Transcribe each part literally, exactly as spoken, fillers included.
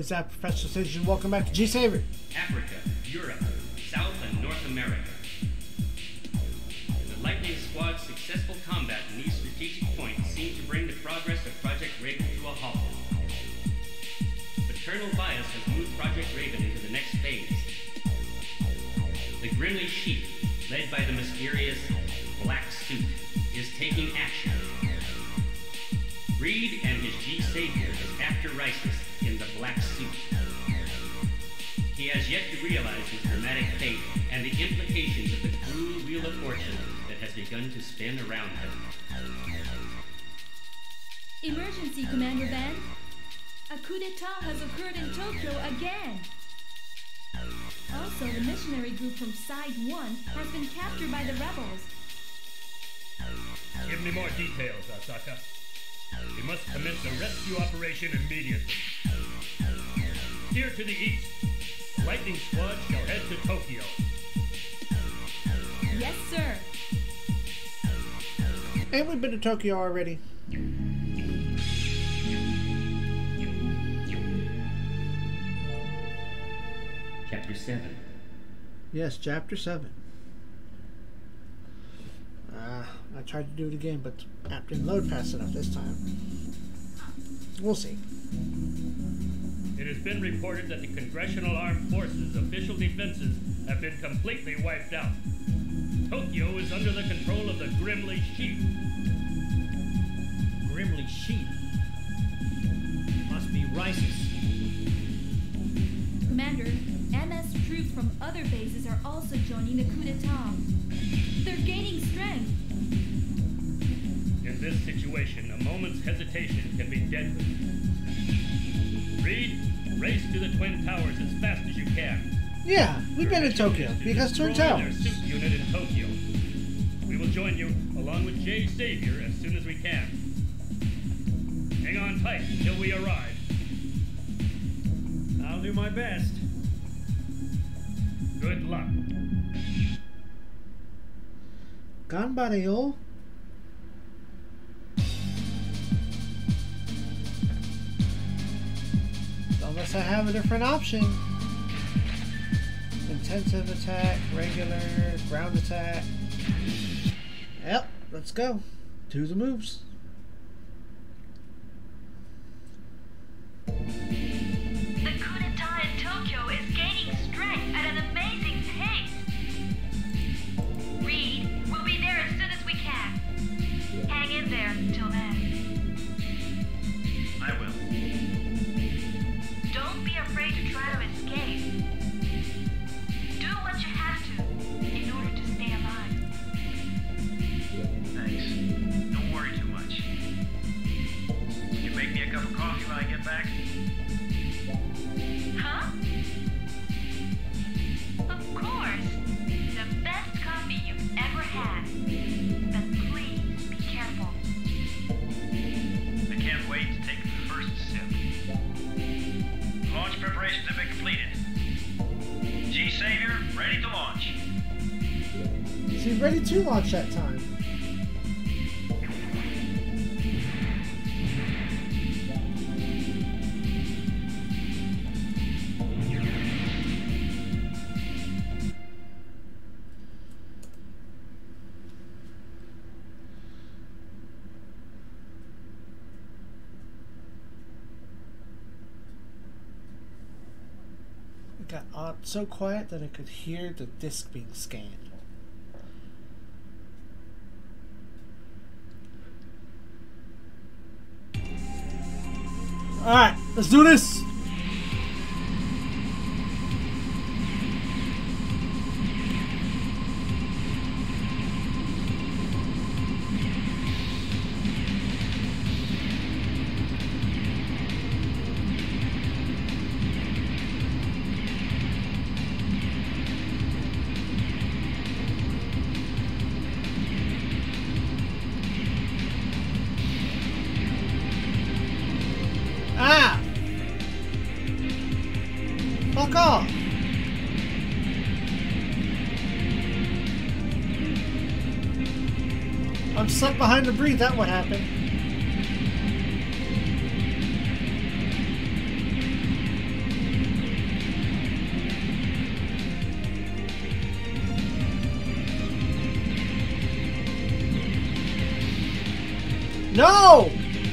everybody, Zappa Professional Station. Welcome back to G-Saviour. Africa, Europe, South and North America. The Lightning Squad's successful combat in these strategic points seemed to bring the progress of Project Raven to a halt. But Colonel Bias has moved Project Raven into the next phase. The Grimly Sheep, led by the mysterious Black Suit, is taking action. Reed and his G-Saviour is after Risus in the Black Suit. He has yet to realize his dramatic fate and the implications of the cruel wheel of fortune that has begun to spin around him. Emergency, Commander Ben. A coup d'etat has occurred in Tokyo again. Also, the missionary group from SIEG one has been captured by the rebels. Give me more details, Asaka. We must commence a rescue operation immediately. Steer to the east. The Lightning Squad shall head to Tokyo. Yes, sir. Ain't we been to Tokyo already? Chapter seven. Yes, Chapter seven. Uh, I tried to do it again, but the app didn't load fast enough this time. We'll see. It has been reported that the Congressional Armed Forces' official defenses have been completely wiped out. Tokyo is under the control of the Grimly Sheep. Grimly Sheep? Must be Risus. Commander, M S troops from other bases are also joining the coup d'etat. They're gaining strength. In this situation, a moment's hesitation can be deadly. Reed, race to the Twin Towers as fast as you can. Yeah, we've been in Tokyo because Twin Destroy Towers. their suit unit in Tokyo. We will join you along with G-Saviour as soon as we can. Hang on tight until we arrive. I'll do my best. Good luck. Ganbareyo. Unless I have a different option. Intensive attack, regular, ground attack. Yep, let's go. Do the moves. The coup d'etat in Tokyo is gaining strength at an amazing pace. Reed, we'll be there as soon as we can. Hang in there until then. I will. Don't be afraid to try to escape. Do what you have to in order to stay alive. Thanks. Don't worry too much. Can you make me a cup of coffee when I get back? Huh? Of course. The best coffee you've ever had. But please be careful. I can't wait to take the first sip. Launch preparations have been completed. G-Saviour, ready to launch. She's ready to launch that time. It got odd, so quiet that I could hear the disc being scanned. Alright, let's do this! Ah! Fuck off! I'm stuck behind the breeze, that what happened. No!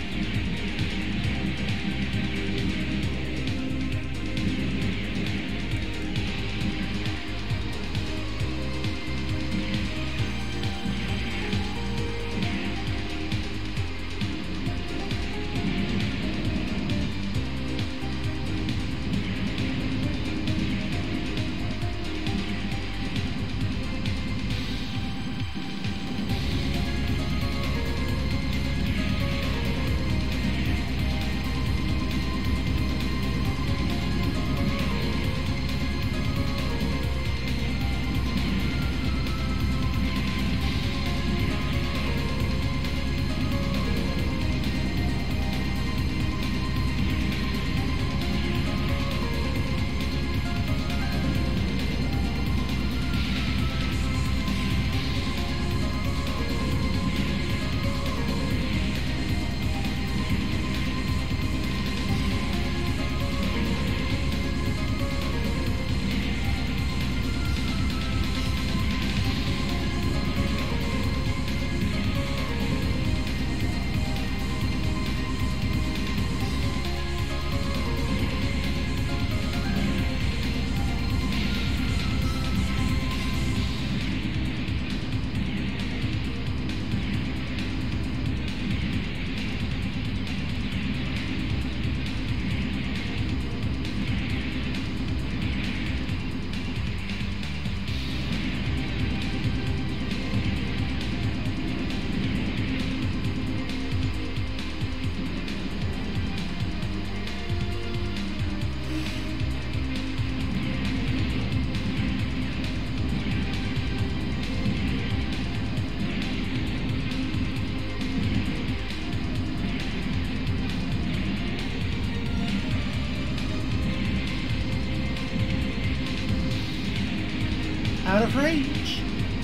Out of range.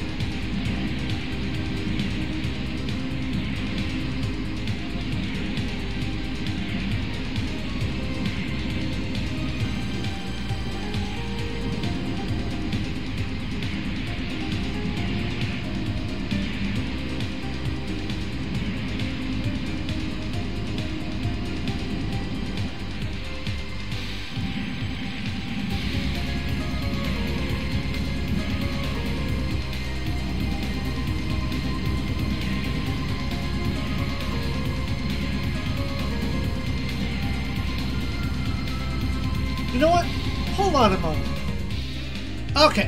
You know what? Hold on a moment. Okay.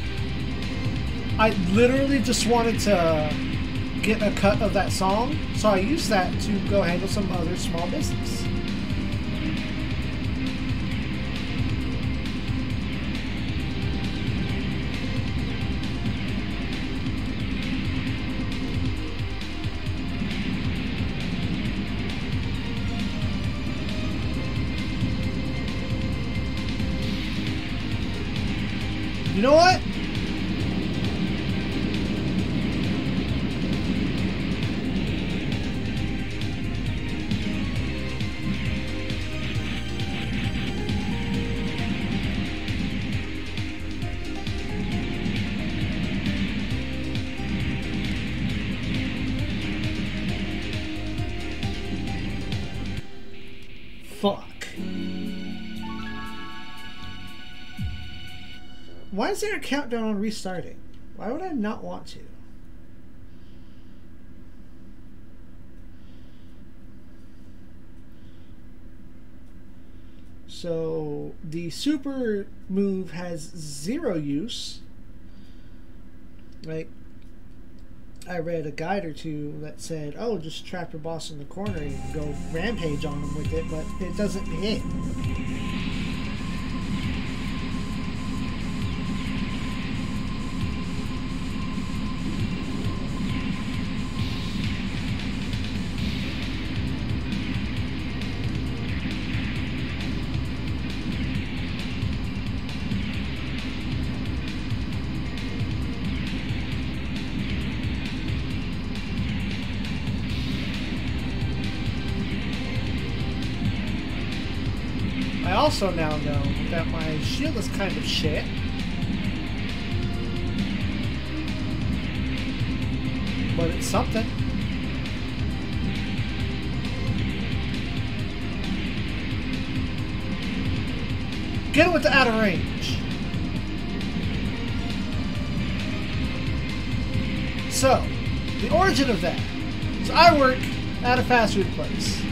I literally just wanted to get a cut of that song, so I used that to go handle some other small business. You know what? Fuck. Why is there a countdown on restarting? Why would I not want to? So the super move has zero use. Like, I read a guide or two that said, oh, just trap your boss in the corner and go rampage on them with it, but it doesn't hit. I also now know that my shield is kind of shit. But it's something. Get it with the out of range. So, the origin of that is I work at a fast food place.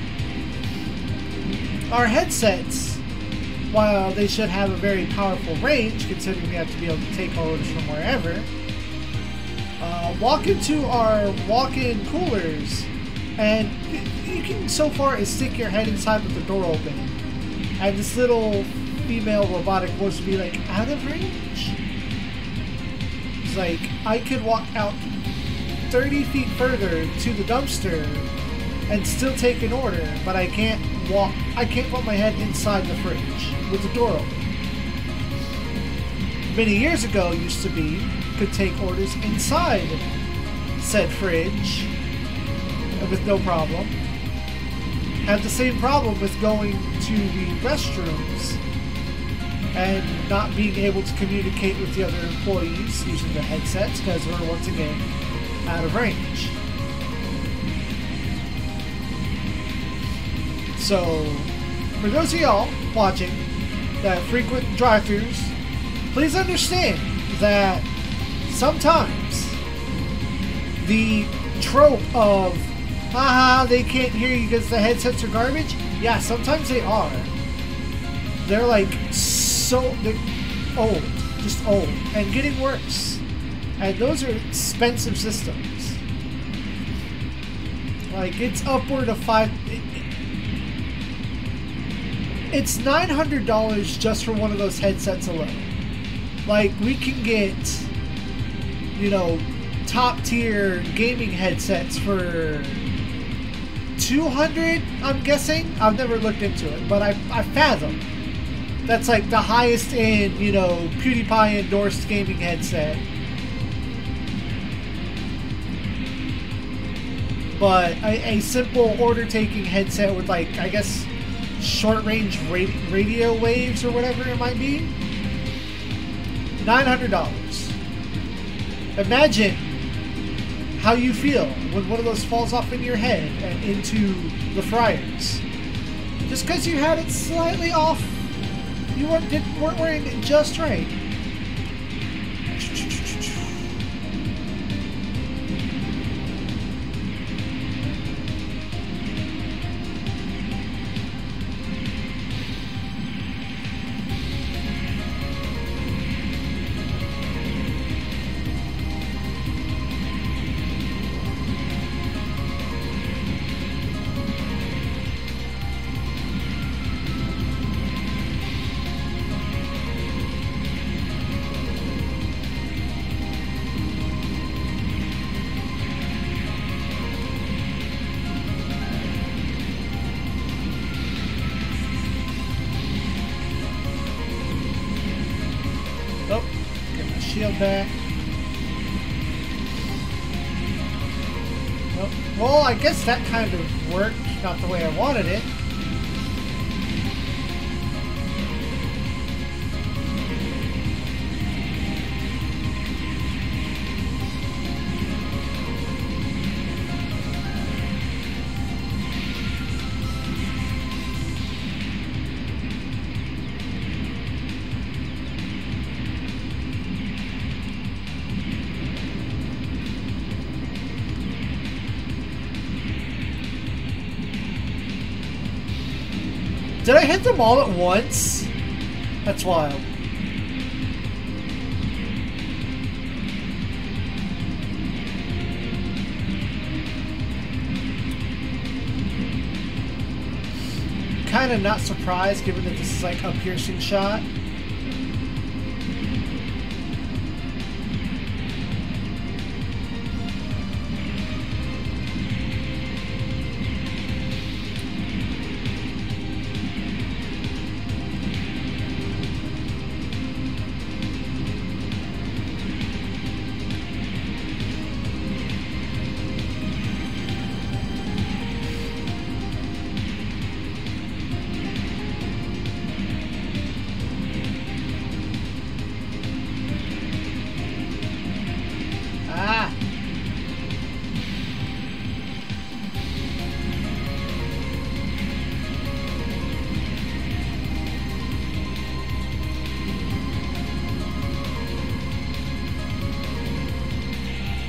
Our headsets, while they should have a very powerful range, considering we have to be able to take orders from wherever, uh, walk into our walk-in coolers, and you can so far as stick your head inside with the door open, and this little female robotic voice would be like, out of range? It's like, I could walk out thirty feet further to the dumpster and still take an order, but I can't walk, I can't put my head inside the fridge with the door open. Many years ago, it used to be, could take orders inside said fridge with no problem. Had the same problem with going to the restrooms and not being able to communicate with the other employees using their headsets because we're once again out of range. So, for those of y'all watching that frequent drive-thrus, please understand that sometimes the trope of, haha, they can't hear you because the headsets are garbage, yeah, sometimes they are. They're like so they're old, just old, and getting worse. And those are expensive systems. Like, it's upward of five. It, it, it's nine hundred dollars just for one of those headsets alone. Like, we can get, you know, top tier gaming headsets for two hundred dollars, I'm guessing. I've never looked into it, but I, I fathom that's like the highest end, you know, PewDiePie endorsed gaming headset. But a, a simple order-taking headset with, like, I guess, short-range ra radio waves or whatever it might be, nine hundred dollars. Imagine how you feel when one of those falls off in your head and into the fryers. Just because you had it slightly off, you weren't, didn't, weren't wearing it just right. Shield back. Well, well, I guess that kind of worked, not the way I wanted it. Did I hit them all at once? That's wild. Kind of not surprised given that this is like a piercing shot.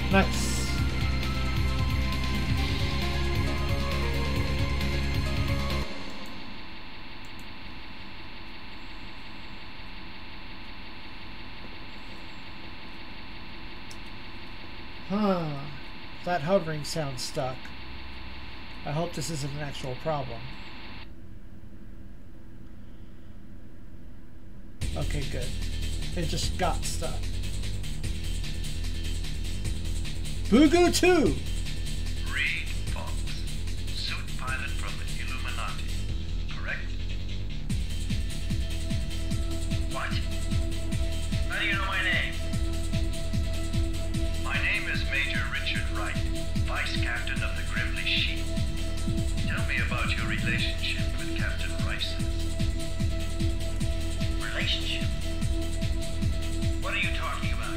Nice. Huh. That hovering sounds stuck. I hope this isn't an actual problem. Okay, good. It just got stuck. Boogoo two! Reed Fox, suit pilot from the Illuminati, correct? What? How do you know my name? My name is Major Richard Wright, Vice Captain of the Grimley Sheep. Tell me about your relationship with Captain Rice. Relationship? What are you talking about?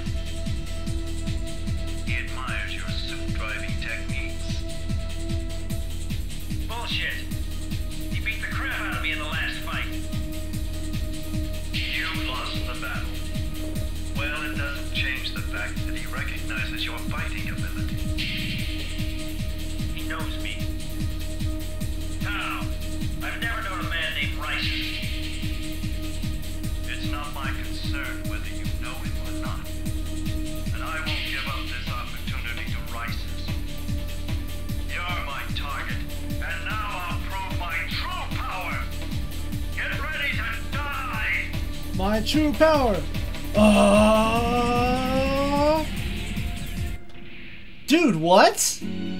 He admires your suit driving techniques. Bullshit! He beat the crap out of me in the last fight. You lost the battle. Well, it doesn't change the fact that he recognizes your fighting ability. He knows me. How? I've never known a man named Rice. It's not my concern whether you know him or not. And I won't give up this opportunity to Rice's. You're my target, and now I'll prove my true power. Get ready to die! My true power! Uh... Dude, what?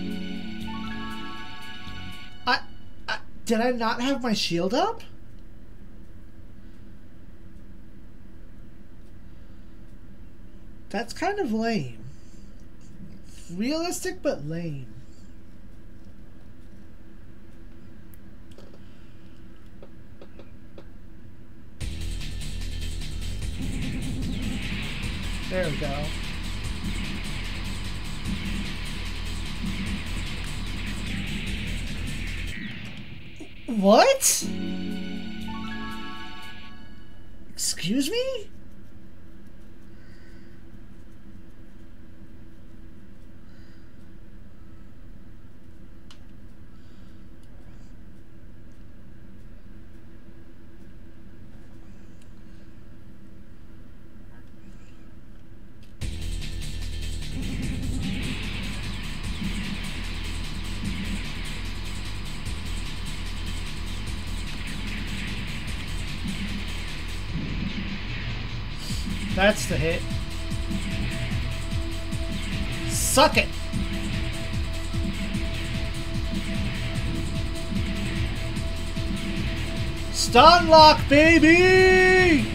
I, I... Did I not have my shield up? That's kind of lame. Realistic, but lame. There we go. What? Excuse me? That's the hit. Suck it! Stun lock, baby!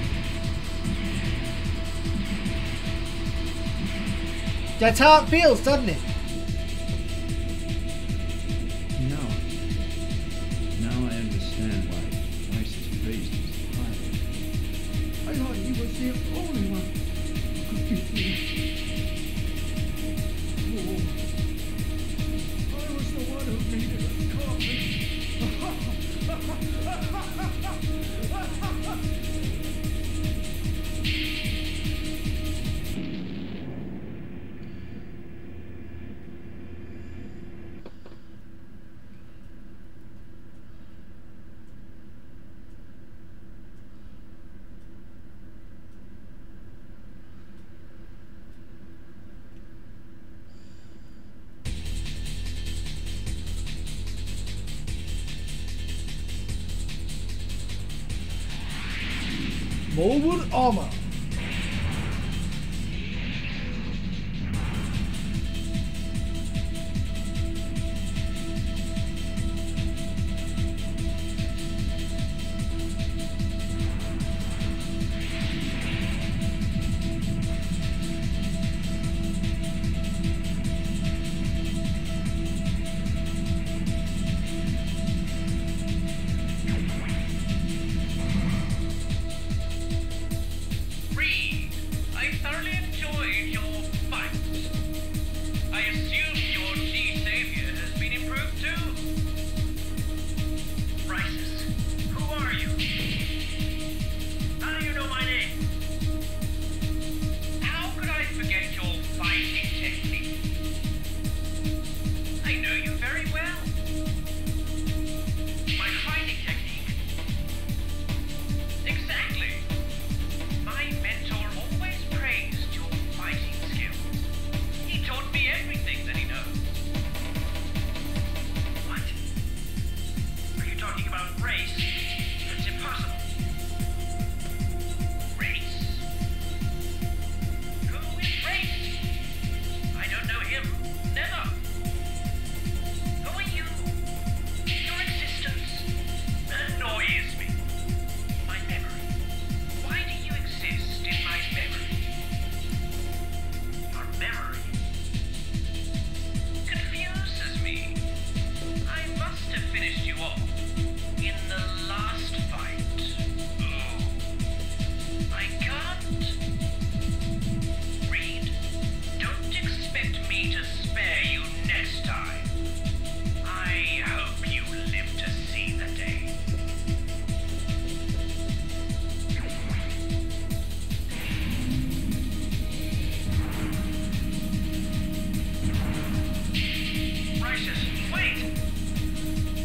That's how it feels, doesn't it? No. Now I understand why Rice is praised as the pilot. I thought he was the only one who could beat me. Oh, I was the one who needed a coffee. Mobile armor.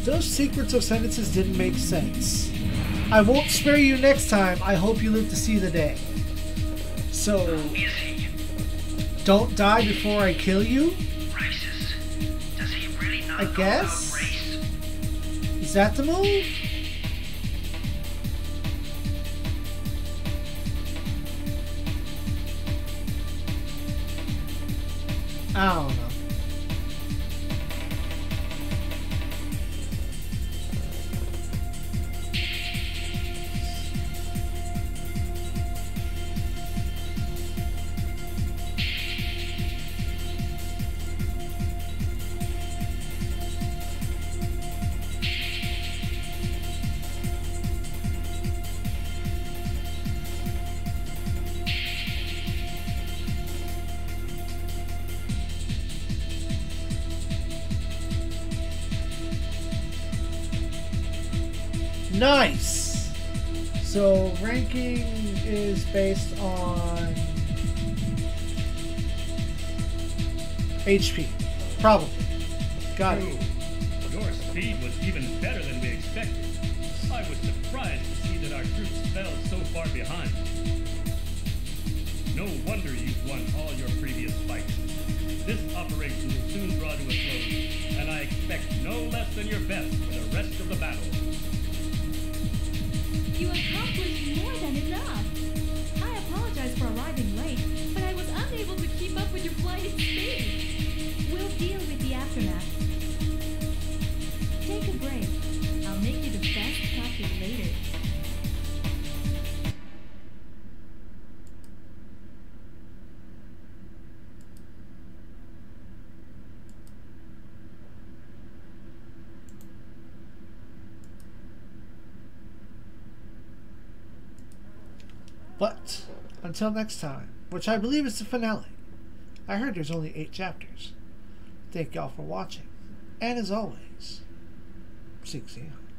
Those sequence of sentences didn't make sense. I won't spare you next time. I hope you live to see the day. So, Who is he? don't die before I kill you? Racist. Does he really not I know guess. about race? Is that the move? I don't know. Nice! So ranking is based on H P. Probably. Got it. Ooh, your speed was even better than we expected. I was surprised to see that our troops fell so far behind. No wonder you've won all your previous fights. This operation will soon draw to a close, and I expect no less than your best for the rest of the battle. You accomplished more than enough. I apologize for arriving late, but I was unable to keep up with your flight at speed. We'll deal with the aftermath. Take a break. I'll make you the best captain later. But until next time, which I believe is the finale. I heard there's only eight chapters. Thank y'all for watching. And as always, SIEG ZEON.